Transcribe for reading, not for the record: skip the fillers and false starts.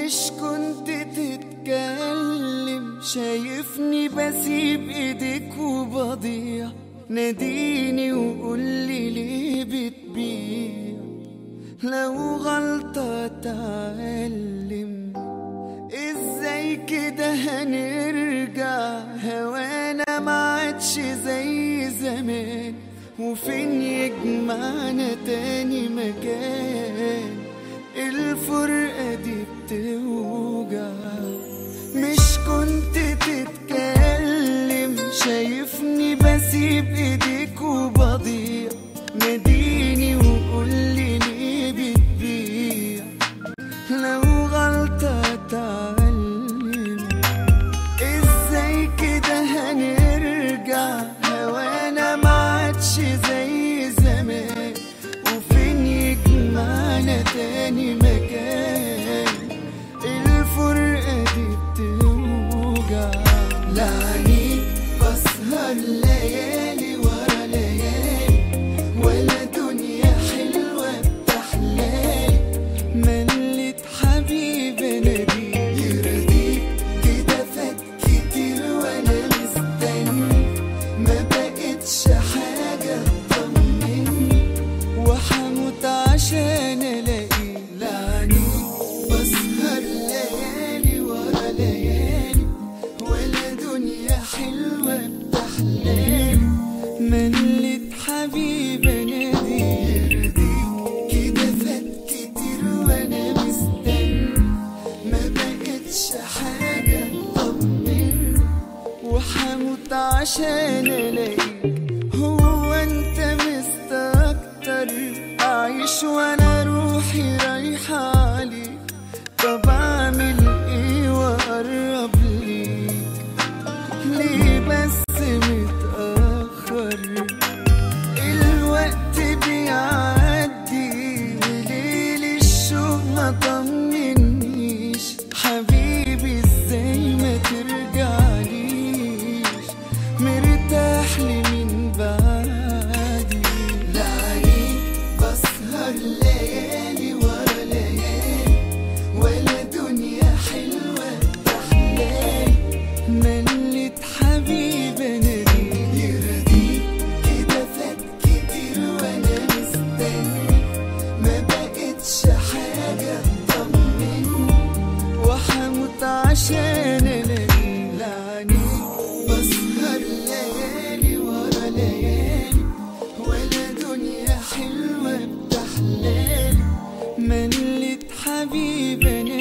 مش كنت تتكلم، شايفني بسيب ايديك وبضيع، ناديني وقولي ليه بتبيع، لو غلطة اتعلم، ازاي كده هنرجع، هوانا معادش زي زمان، وفين يجمعنا تاني مكان، الفرقة دي بتوجع. مش كنت تتكلم، شايفني بسيب ايديك وبضيع، ناديني وقولي ليه بتبيع، لو غلطة اتعلم، ازاي كده هنرجع، هوانا معادش زي زمان، وفين يجمعنا تاني مكان، الفرقة دي بتوجع. لعنيك بسهر ليالي ورا ليالي، ولا دنيا حلوة بتحلالي، ملت حبيب نبي يرضيك كده، فات كتير وانا مستني، ما بقتش حاجة تطمني، وحموت عشان الاقي. لعنيك بسهر ليالي ورا ليالي، ولا دنيا حلوة بتحلالي، ملت حبيب نادي يرضيك كده، فات كتير وانا مستني، ما بقتش حاجة تطمني، وحموت عشان الاقيك. هو انت مستكتر اعيش وانا روحي رايحة عليك، طب اعمل ايه واقرب ليك، ليه بس متأخر، الوقت بيعدي، ليل الشوق ما طمنيش، حبيبي ازاي ما ترجعليش، مرتاح لي من بعدي. لعنيك بسهر ليالي ورا ليالي، ولا دنيا حلوة بتحلالي، ملت حبيب نادي يرضيك كده، فات كتير وانا مستني، ما بقتش حاجة تطمني، وحموت عشان الاقي. لعنيك بسهر ليالي ورا ليالي، ولا دنيا حلوة بتحلالي، ملت حبيب